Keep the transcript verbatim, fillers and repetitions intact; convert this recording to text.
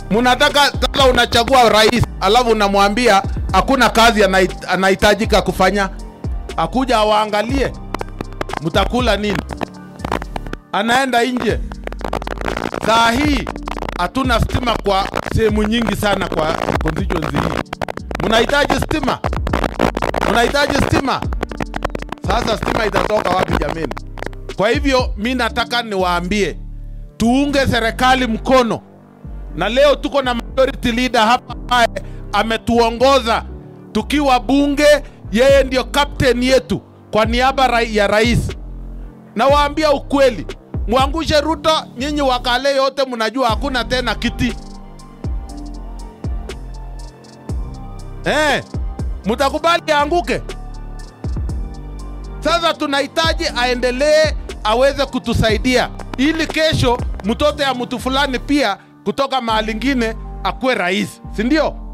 Munataka sasa unachagua rais, alafu unamwambia hakuna kazi anahitajika kufanya. Akuja waangalie mtakula nini. Anaenda nje. Saa hii hatuna stima kwa sehemu nyingi sana kwa constituency hii. Mnahitaji stima? Mnahitaji stima? Sasa stima itatoka wapi jameni? Kwa hivyo mimi nataka niwaambie tuunge serikali mkono. Na leo tuko na majority leader hapa ambaye ametuongoza tukiwa bunge, yeye ndio captain yetu kwa niaba ya rais. Na waambia ukweli, muangushe Ruto, nyinyi wakale yote mnajua hakuna tena kiti. Eh, mtakubali aanguke? Sasa tunahitaji aendelee aweze kutusaidia ili kesho mtoto ya mtu fulani pia kutoka mahali ingine akue rais, si ndio?